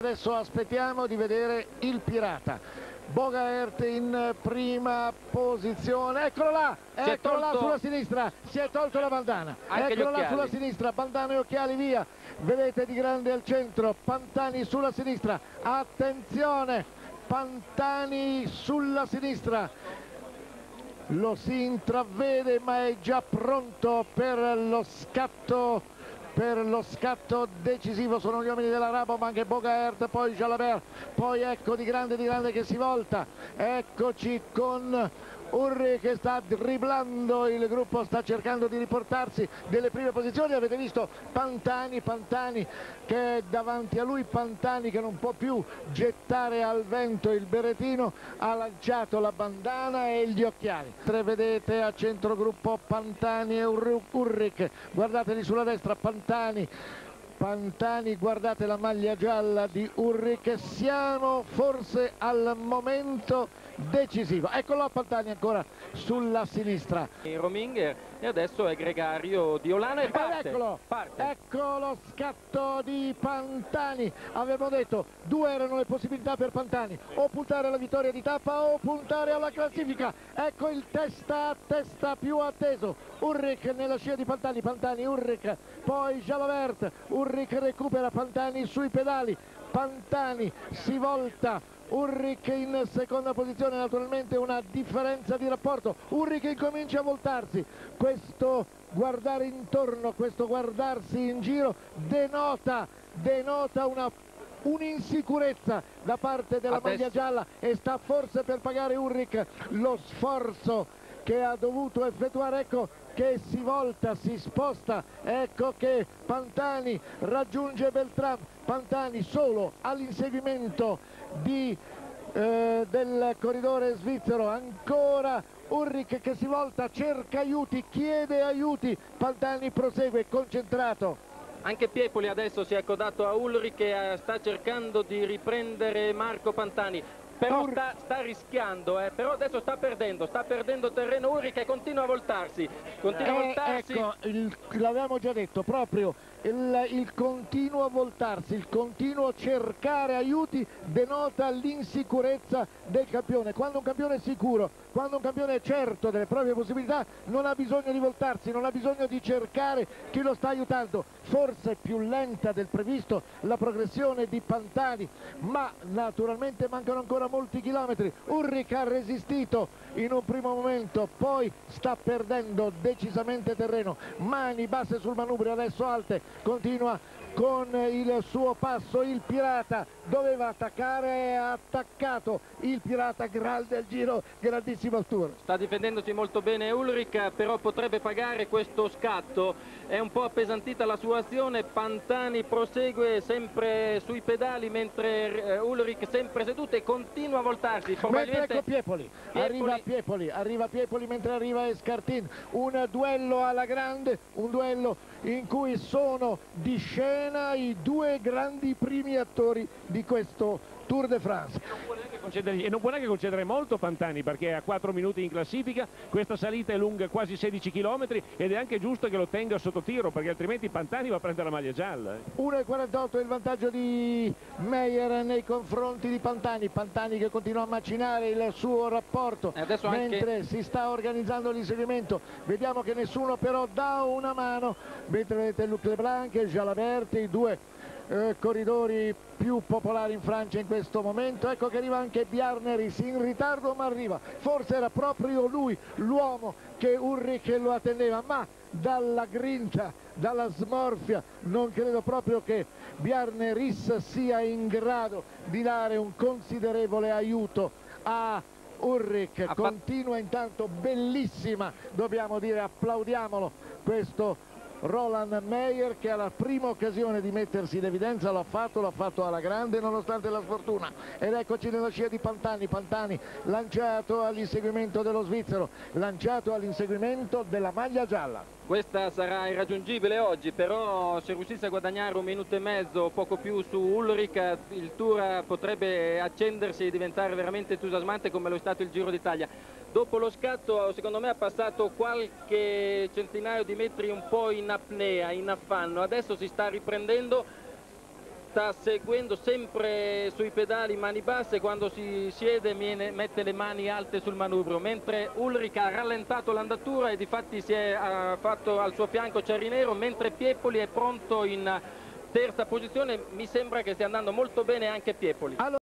adesso aspettiamo di vedere il Pirata. Bogaert in prima posizione, eccolo là sulla sinistra, si è tolto la bandana, eccolo là sulla sinistra, bandana e occhiali via, vedete di grande al centro, Pantani sulla sinistra, attenzione, Pantani sulla sinistra, lo si intravede ma è già pronto per lo scatto decisivo. Sono gli uomini della Rabo, ma anche Bogaert, poi Jalabert, poi ecco di grande che si volta, eccoci con Ulrich che sta dribblando, il gruppo sta cercando di riportarsi delle prime posizioni. Avete visto Pantani che è davanti a lui, Pantani che non può più gettare al vento il berrettino, ha lanciato la bandana e gli occhiali. Vedete a centro gruppo Pantani e Ulrich, guardateli sulla destra, Pantani, guardate la maglia gialla di Ulrich, siamo forse al momento decisivo. Eccolo Pantani ancora sulla sinistra. Rominger, e adesso è gregario di Olano e parte. Ecco lo scatto di Pantani. Avevo detto, due erano le possibilità per Pantani, o puntare alla vittoria di tappa o puntare alla classifica. Ecco il testa a testa più atteso. Ulrich nella scia di Pantani, Ulrich, poi Jalabert, Ulrich recupera Pantani sui pedali, Pantani si volta, Ulrich in seconda posizione, naturalmente una differenza di rapporto. Ulrich incomincia a voltarsi, questo guardare intorno, questo guardarsi in giro denota un'insicurezza da parte della maglia gialla e sta forse per pagare Ulrich lo sforzo che ha dovuto effettuare. Ecco che si volta, si sposta, ecco che Pantani raggiunge Beltram, Pantani solo all'inseguimento del corridore svizzero, ancora Ulrich che si volta, cerca aiuti, chiede aiuti, Pantani prosegue concentrato. Anche Piepoli adesso si è accodato a Ulrich e sta cercando di riprendere Marco Pantani. Però sta rischiando, però adesso sta perdendo terreno Ulrich e continua a voltarsi. Ecco, l'avevamo già detto, proprio il continuo voltarsi, il continuo cercare aiuti denota l'insicurezza del campione. Quando un campione è sicuro, quando un campione è certo delle proprie possibilità, non ha bisogno di voltarsi, non ha bisogno di cercare chi lo sta aiutando. Forse più lenta del previsto la progressione di Pantani, ma naturalmente mancano ancora molti chilometri. Ulrich ha resistito in un primo momento, poi sta perdendo decisamente terreno, mani basse sul manubrio, adesso alte, continua con il suo passo il Pirata, doveva attaccare, ha attaccato il Pirata, grande il giro, grandissimo il tour. Sta difendendosi molto bene Ulrich, però potrebbe pagare questo scatto, è un po' appesantita la sua azione. Pantani prosegue sempre sui pedali mentre Ulrich sempre seduto e continua a voltarsi. Mentre ecco Piepoli, arriva Piepoli mentre arriva Escartin, un duello alla grande, un duello in cui sono di scena i due grandi primi attori di questo Tour de France. E non può neanche concedere molto Pantani, perché a 4 minuti in classifica, questa salita è lunga quasi 16 km ed è anche giusto che lo tenga sotto tiro, perché altrimenti Pantani va a prendere la maglia gialla. 1,48 il vantaggio di Meyer nei confronti di Pantani, Pantani che continua a macinare il suo rapporto mentre si sta organizzando l'inseguimento. Vediamo che nessuno però dà una mano, mentre vedete Luc Leblanc e Jalabert, i due corridori più popolari in Francia in questo momento. Ecco che arriva anche Bjarneris in ritardo, ma arriva, forse era proprio lui l'uomo che Ulrich lo attendeva, ma dalla grinta, dalla smorfia non credo proprio che Bjarneris sia in grado di dare un considerevole aiuto a Ulrich. Continua intanto, bellissima, dobbiamo dire, applaudiamolo, questo Roland Meyer che alla prima occasione di mettersi in evidenza l'ha fatto alla grande nonostante la sfortuna. Ed eccoci nella scia di Pantani, Pantani lanciato all'inseguimento dello svizzero, lanciato all'inseguimento della maglia gialla. Questa sarà irraggiungibile oggi, però se riuscisse a guadagnare 1 minuto e mezzo, poco più su Ulrich, il Tour potrebbe accendersi e diventare veramente entusiasmante come lo è stato il Giro d'Italia. Dopo lo scatto secondo me ha passato qualche centinaio di metri un po' in apnea, in affanno, adesso si sta riprendendo sta seguendo sempre sui pedali mani basse, quando si siede mette le mani alte sul manubrio, mentre Ullrich ha rallentato l'andatura e difatti si è fatto al suo fianco Ciarinero, mentre Piepoli è pronto in terza posizione. Mi sembra che stia andando molto bene anche Piepoli.